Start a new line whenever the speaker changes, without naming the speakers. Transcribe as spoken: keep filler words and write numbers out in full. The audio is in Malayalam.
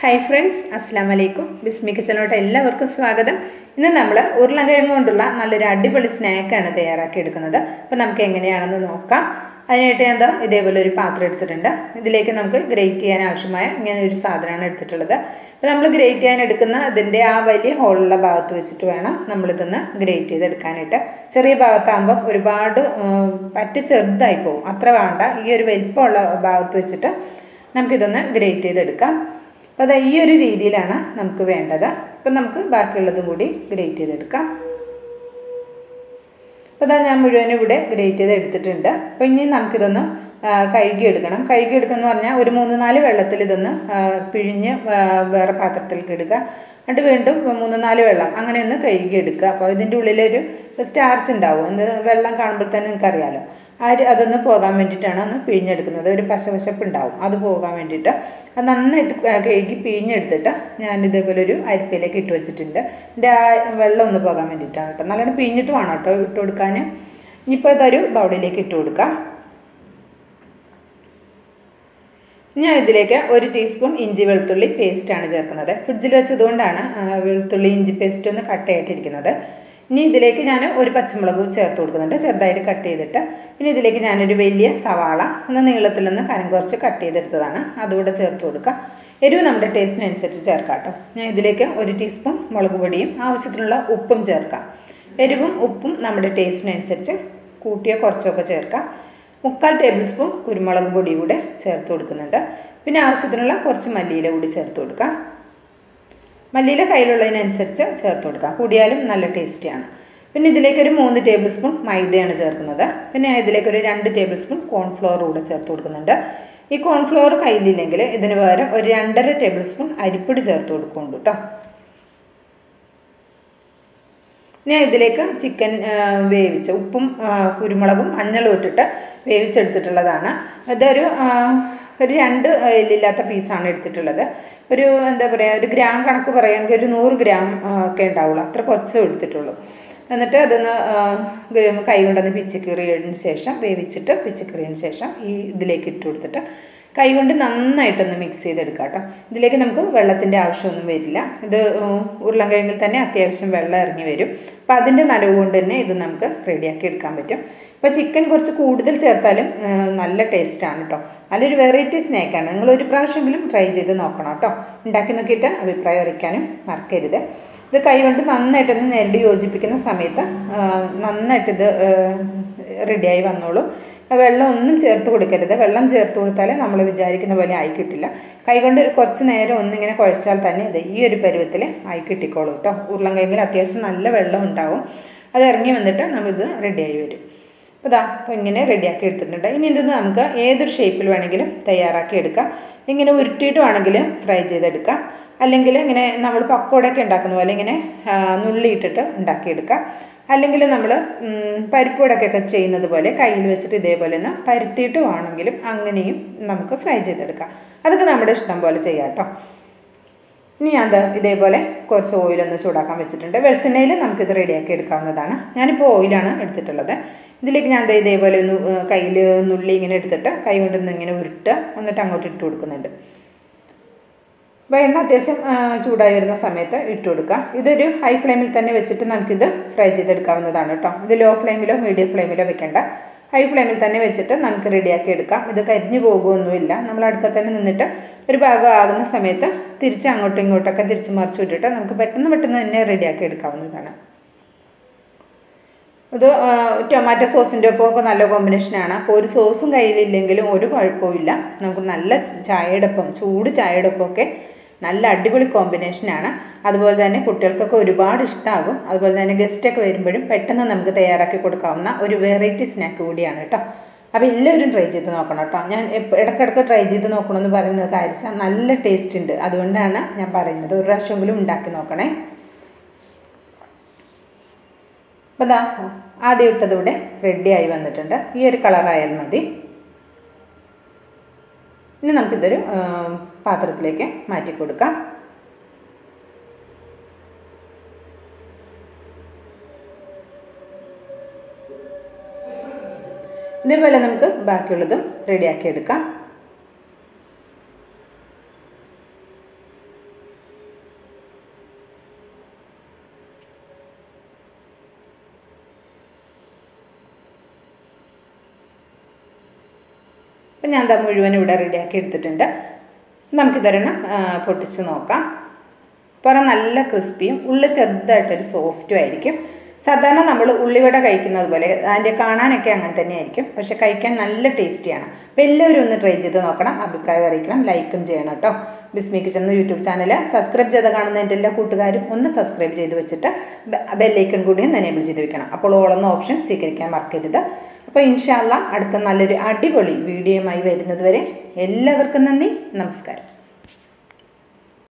Hi friends, Assalamu alaikum. Bismi kitchenലോട്ട് എല്ലാവർക്കും സ്വാഗതം. ഇന്ന് നമ്മൾ ഉരുളക്കിഴങ്ങ് കൊണ്ടുള്ള നല്ലൊരു അടിപൊളി സ്നാക്ക് ആണ് തയ്യാറാക്കി എടുക്കുന്നത്. അപ്പോൾ നമുക്ക് എങ്ങനെയാണെന്ന് നോക്കാം. അതിനായിട്ട് ഞാൻ ദാ ഇതേപോലെ ഒരു പാത്രം എടുത്തിട്ടുണ്ട്. ഇതിലേക്ക് നമുക്ക് ഗ്രേറ്റ് ചെയ്യാൻ ആവശ്യമായ ഇങ്ങനെ ഒരു സാധനമാണ് എടുത്തിട്ടുള്ളത്. അപ്പോൾ നമ്മൾ ഗ്രേറ്റ് ചെയ്യാൻ എടുക്കുന്ന ഇതിന്റെ ആ വലിയ ഹോളുള്ള ഭാഗത്ത് വെച്ചിട്ട് വേണം നമ്മൾ ഇതൊന്ന് ഗ്രേറ്റ് ചെയ്ത് എടുക്കാനായിട്ട്. ചെറിയ ഭാഗത്താകുമ്പോൾ ഒരുപാട് പറ്റ ചെറുതായി പോകും. അത്ര വേണ്ട. ഈ ഒരു വലിപ്പമുള്ള ഭാഗത്ത് വെച്ചിട്ട് നമുക്ക് ഇതൊന്ന് ഗ്രേറ്റ് ചെയ്ത് എടുക്കാം. അപ്പോൾ അത് ഈ ഒരു രീതിയിലാണ് നമുക്ക് വേണ്ടത്. അപ്പം നമുക്ക് ബാക്കിയുള്ളതും കൂടി ഗ്രേറ്റ് ചെയ്തെടുക്കാം. അപ്പോൾ അതാ ഞാൻ മുഴുവനും ഇവിടെ ഗ്രേറ്റ് ചെയ്ത് എടുത്തിട്ടുണ്ട്. അപ്പോൾ ഇനി നമുക്കിതൊന്ന് കഴുകിയെടുക്കണം. കഴുകിയെടുക്കുക പറഞ്ഞാൽ ഒരു മൂന്ന് നാല് വെള്ളത്തിൽ ഇതൊന്ന് പിഴിഞ്ഞ് വേറെ പാത്രത്തിലേക്ക് ഇടുക. എന്നിട്ട് വീണ്ടും മൂന്ന് നാല് വെള്ളം അങ്ങനെ ഒന്ന് കഴുകിയെടുക്കുക. അപ്പോൾ ഇതിൻ്റെ ഉള്ളിലൊരു സ്റ്റാർച്ച് ഉണ്ടാവും. എന്ത് വെള്ളം കാണുമ്പോൾ തന്നെ നിങ്ങൾക്കറിയാമല്ലോ. ആ അതൊന്ന് പോകാൻ വേണ്ടിയിട്ടാണ് ഒന്ന് പിഴിഞ്ഞെടുക്കുന്നത്. ഒരു പശവശപ്പ് ഉണ്ടാവും, അത് പോകാൻ വേണ്ടിയിട്ട് അത് നന്നായിട്ട് കഴുകി പിഴിഞ്ഞെടുത്തിട്ട് ഞാൻ ഇതേപോലെ ഒരു അരിപ്പയിലേക്ക് ഇട്ട് വെച്ചിട്ടുണ്ട്. എൻ്റെ ആ വെള്ളം ഒന്ന് പോകാൻ വേണ്ടിയിട്ടാണ് കേട്ടോ. നല്ലോണം പിഴിഞ്ഞിട്ട് വേണം കേട്ടോ ഇട്ട് കൊടുക്കാൻ. ഇനിയിപ്പോൾ ഇതൊരു ബൗളിലേക്ക് ഇട്ട് കൊടുക്കാം. ഞാൻ ഇതിലേക്ക് ഒരു ടീസ്പൂൺ ഇഞ്ചി വെളുത്തുള്ളി പേസ്റ്റാണ് ചേർക്കുന്നത്. ഫ്രിഡ്ജിൽ വെച്ചതുകൊണ്ടാണ് വെളുത്തുള്ളി ഇഞ്ചി പേസ്റ്റ് ഒന്ന് കട്ടയായിട്ടിരിക്കുന്നത്. ഇനി ഇതിലേക്ക് ഞാൻ ഒരു പച്ചമുളക് ചേർത്ത് കൊടുക്കുന്നുണ്ട്, ചെറുതായിട്ട് കട്ട് ചെയ്തിട്ട്. പിന്നെ ഇതിലേക്ക് ഞാനൊരു വലിയ സവാള ഒന്ന് നീളത്തിൽ നിന്ന് കനം കുറച്ച് കട്ട് ചെയ്തെടുത്തതാണ്, അതുകൂടെ ചേർത്ത് കൊടുക്കുക. എരിവ് നമ്മുടെ ടേസ്റ്റിനനുസരിച്ച് ചേർക്കാം കേട്ടോ. ഞാൻ ഇതിലേക്ക് ഒരു ടീസ്പൂൺ മുളക് പൊടിയും ആവശ്യത്തിനുള്ള ഉപ്പും ചേർക്കാം. എരിവും ഉപ്പും നമ്മുടെ ടേസ്റ്റിനനുസരിച്ച് കൂട്ടിയോ കുറച്ചൊക്കെ ചേർക്കാം. മുക്കാൽ ടേബിൾ സ്പൂൺ കുരുമുളക് പൊടി കൂടെ ചേർത്ത് കൊടുക്കുന്നുണ്ട്. പിന്നെ ആവശ്യത്തിനുള്ള കുറച്ച് മല്ലിയില കൂടി ചേർത്ത് കൊടുക്കാം. മല്ലിയില കയ്യിലുള്ളതിനനുസരിച്ച് ചേർത്ത് കൊടുക്കാം, കൂടിയാലും നല്ല ടേസ്റ്റിയാണ്. പിന്നെ ഇതിലേക്കൊരു മൂന്ന് ടേബിൾ സ്പൂൺ മൈദയാണ് ചേർക്കുന്നത്. പിന്നെ ഇതിലേക്കൊരു രണ്ട് ടേബിൾ സ്പൂൺ കോൺഫ്ലോർ കൂടെ ചേർത്ത് കൊടുക്കുന്നുണ്ട്. ഈ കോൺഫ്ലോർ കയ്യിലില്ലെങ്കിൽ ഇതിന് പകരം ഒരു രണ്ടര ടേബിൾ സ്പൂൺ അരിപ്പൊടി ചേർത്ത് കൊടുക്കുന്നുണ്ട് കേട്ടോ. ഞാൻ ഇതിലേക്ക് ചിക്കൻ വേവിച്ച ഉപ്പും കുരുമുളകും മഞ്ഞളും ഇട്ടിട്ട് വേവിച്ചെടുത്തിട്ടുള്ളതാണ്. ഇതൊരു ഒരു രണ്ട് എല്ലില്ലാത്ത പീസാണ് എടുത്തിട്ടുള്ളത്. ഒരു എന്താ പറയുക, ഒരു ഗ്രാം കണക്ക് പറയുകയാണെങ്കിൽ ഒരു നൂറ് ഗ്രാം ഒക്കെ ഉണ്ടാവുള്ളൂ, അത്ര കുറച്ചേ എടുത്തിട്ടുള്ളൂ. എന്നിട്ട് അതൊന്ന് കൈ കൊണ്ടൊന്ന് പിച്ചിക്കീറിയതിന് ശേഷം വേവിച്ചിട്ട് പിച്ചിക്കീറിയതിന് ശേഷം ഈ ഇതിലേക്ക് ഇട്ട് കൊടുത്തിട്ട് കൈ കൊണ്ട് നന്നായിട്ടൊന്ന് മിക്സ് ചെയ്തെടുക്കാം കേട്ടോ. ഇതിലേക്ക് നമുക്ക് വെള്ളത്തിൻ്റെ ആവശ്യമൊന്നും വരില്ല. ഇത് ഉരുളക്കിഴങ്ങിൽ തന്നെ അത്യാവശ്യം വെള്ളം ഇറങ്ങി വരും. അപ്പോൾ അതിൻ്റെ നനവ് കൊണ്ട് തന്നെ ഇത് നമുക്ക് റെഡിയാക്കി എടുക്കാൻ പറ്റും. ഇപ്പോൾ ചിക്കൻ കുറച്ച് കൂടുതൽ ചേർത്താലും നല്ല ടേസ്റ്റാണ് കേട്ടോ. നല്ലൊരു വെറൈറ്റി സ്നാക്കാണ്. നിങ്ങൾ ഒരു പ്രാവശ്യമെങ്കിലും ട്രൈ ചെയ്ത് നോക്കണം കേട്ടോ. ഉണ്ടാക്കി നോക്കിയിട്ട് അഭിപ്രായം അറിയിക്കാനും മറക്കരുത്. ഇത് കൈ കൊണ്ട് നന്നായിട്ടൊന്ന് ഞെരടി യോജിപ്പിക്കുന്ന സമയത്ത് നന്നായിട്ടിത് റെഡിയായി വന്നോളൂ. വെള്ളം ഒന്നും ചേർത്ത് കൊടുക്കരുത്. വെള്ളം ചേർത്ത് കൊടുത്താൽ നമ്മൾ വിചാരിക്കുന്ന പോലെ ആയി കിട്ടില്ല. കൈകൊണ്ട് ഒരു കുറച്ച് നേരം ഒന്നിങ്ങനെ കുഴച്ചാൽ തന്നെ ഇത് ഈ ഒരു പരുവത്തിൽ ആയി കിട്ടിക്കോളൂ കേട്ടോ. ഉരുളക്കിഴങ്ങിൽ അത്യാവശ്യം നല്ല വെള്ളം ഉണ്ടാവും. അത് ഇറങ്ങി വന്നിട്ട് നമ്മളിത് റെഡിയായി വരും. അപ്പോൾ ഇതാ അപ്പോൾ ഇങ്ങനെ റെഡിയാക്കി എടുത്തിട്ടുണ്ട്. ഇനി ഇത് നമുക്ക് ഏതൊരു ഷേപ്പിൽ വേണമെങ്കിലും തയ്യാറാക്കി എടുക്കാം. ഇങ്ങനെ ഉരുട്ടിയിട്ട് വേണമെങ്കിൽ ഫ്രൈ ചെയ്തെടുക്കാം. അല്ലെങ്കിൽ ഇങ്ങനെ നമ്മൾ പക്കോടൊക്കെ ഉണ്ടാക്കുന്ന പോലെ ഇങ്ങനെ നുള്ളിയിട്ടിട്ട് ഉണ്ടാക്കിയെടുക്കാം. അല്ലെങ്കിൽ നമ്മൾ പരിപ്പുവടക്കൊക്കെ ചെയ്യുന്നത് പോലെ കയ്യിൽ വെച്ചിട്ട് ഇതേപോലെ ഒന്ന് പരുത്തിയിട്ട് വേണമെങ്കിലും അങ്ങനെയും നമുക്ക് ഫ്രൈ ചെയ്തെടുക്കാം. അതൊക്കെ നമ്മുടെ ഇഷ്ടം പോലെ ചെയ്യാം കേട്ടോ. ഇനി ഞാൻ ഇതേപോലെ കുറച്ച് ഓയിലൊന്ന് ചൂടാക്കാൻ വെച്ചിട്ടുണ്ട്. വെളിച്ചെണ്ണയിൽ നമുക്കിത് റെഡിയാക്കി എടുക്കാവുന്നതാണ്. ഞാനിപ്പോൾ ഓയിലാണ് എടുത്തിട്ടുള്ളത്. ഇതിലേക്ക് ഞാൻ ഇതേപോലെ ഒന്ന് കയ്യിൽ നുള്ളി ഇങ്ങനെ എടുത്തിട്ട് കൈ കൊണ്ടൊന്ന് ഇങ്ങനെ ഉരുട്ടുക, എന്നിട്ട് അങ്ങോട്ട് ഇട്ട് കൊടുക്കുന്നുണ്ട്. അപ്പോൾ എണ്ണ അത്യാവശ്യം ചൂടായി വരുന്ന സമയത്ത് ഇട്ട് കൊടുക്കുക. ഇതൊരു ഹൈ ഫ്ലെയിമിൽ തന്നെ വെച്ചിട്ട് നമുക്കിത് ഫ്രൈ ചെയ്തെടുക്കാവുന്നതാണ് കേട്ടോ. ഇത് ലോ ഫ്ലെയിമിലോ മീഡിയം ഫ്ലെയിമിലോ വെക്കേണ്ട, ഹൈ ഫ്ലെയിമിൽ തന്നെ വെച്ചിട്ട് നമുക്ക് റെഡിയാക്കി എടുക്കാം. ഇത് കരിഞ്ഞു പോകുമൊന്നുമില്ല. നമ്മൾ അടുക്കൽ തന്നെ നിന്നിട്ട് ഒരു ഭാഗം ആകുന്ന സമയത്ത് തിരിച്ച് അങ്ങോട്ടും ഇങ്ങോട്ടൊക്കെ തിരിച്ച് മറിച്ച് വിട്ടിട്ട് നമുക്ക് പെട്ടെന്ന് പെട്ടെന്ന് തന്നെ റെഡിയാക്കി എടുക്കാവുന്നതാണ്. ഇത് ടൊമാറ്റോ സോസിൻ്റെ ഒപ്പമൊക്കെ നല്ല കോമ്പിനേഷനാണ്. അപ്പോൾ ഒരു സോസും കയ്യിലില്ലെങ്കിലും ഒരു കുഴപ്പമില്ല. നമുക്ക് നല്ല ചായയുടെ ഒപ്പം, ചൂട് ചായയുടെ ഒപ്പമൊക്കെ നല്ല അടിപൊളി കോമ്പിനേഷനാണ്. അതുപോലെ തന്നെ കുട്ടികൾക്കൊക്കെ ഒരുപാട് ഇഷ്ടമാകും. അതുപോലെ തന്നെ ഗസ്റ്റൊക്കെ വരുമ്പോഴും പെട്ടെന്ന് നമുക്ക് തയ്യാറാക്കി കൊടുക്കാവുന്ന ഒരു വെറൈറ്റി സ്നാക്ക് കൂടിയാണ് കേട്ടോ. അപ്പോൾ എല്ലാവരും ട്രൈ ചെയ്ത് നോക്കണം കേട്ടോ. ഞാൻ ഇടയ്ക്കിടയ്ക്ക് ട്രൈ ചെയ്ത് നോക്കണമെന്ന് പറയുന്നത് കാര്യം നല്ല ടേസ്റ്റ് ഉണ്ട്, അതുകൊണ്ടാണ് ഞാൻ പറയുന്നത്. ഒരു പ്രാവശ്യമെങ്കിലും ഉണ്ടാക്കി നോക്കണേ. അപ്പോൾ ഇതാ ആദ്യം ഇട്ടത് ഇവിടെ റെഡിയായി വന്നിട്ടുണ്ട്. ഈ ഒരു കളറായാൽ മതി. ഇനി നമുക്കിതൊരു പാത്രത്തിലേക്ക് മാറ്റി കൊടുക്കാം. ഇതേപോലെ നമുക്ക് ബാക്കിയുള്ളതും റെഡിയാക്കി എടുക്കാം. അപ്പോൾ ഞാൻ ദാ മുഴുവൻ ഇവിടെ റെഡിയാക്കി എടുത്തിട്ടുണ്ട്. നമുക്കിതൊരെണ്ണം പൊട്ടിച്ച് നോക്കാം. പുറം നല്ല ക്രിസ്പിയും ഉള്ളിൽ ചെറുതായിട്ടൊരു സോഫ്റ്റും ആയിരിക്കും. സാധാരണ നമ്മൾ ഉള്ളിവട കഴിക്കുന്നത് പോലെ അതിൻ്റെ കാണാനൊക്കെ അങ്ങനെ തന്നെ ആയിരിക്കും, പക്ഷെ കഴിക്കാൻ നല്ല ടേസ്റ്റിയാണ്. അപ്പോൾ എല്ലാവരും ഒന്ന് ട്രൈ ചെയ്ത് നോക്കണം, അഭിപ്രായം അറിയിക്കണം, ലൈക്കും ചെയ്യണം കേട്ടോ. Bismi kitchen YouTube channel subscribe ചെയ്ത് കാണുന്നതിൻ്റെ എല്ലാ കൂട്ടുകാരും ഒന്ന് സബ്സ്ക്രൈബ് ചെയ്ത് വെച്ചിട്ട് ബെല്ലൈക്കൺ കൂടി ഒന്ന് എനേബിൾ ചെയ്ത് വെക്കണം. അപ്പോൾ ഓളെന്ന ഓപ്ഷൻ സ്വീകരിക്കാൻ മറക്കരുത്. അപ്പോൾ ഇൻഷാ അല്ലാഹ് അടുത്ത നല്ലൊരു അടിപൊളി വീഡിയോയുമായി വരുന്നത് വരെ എല്ലാവർക്കും നന്ദി, നമസ്കാരം.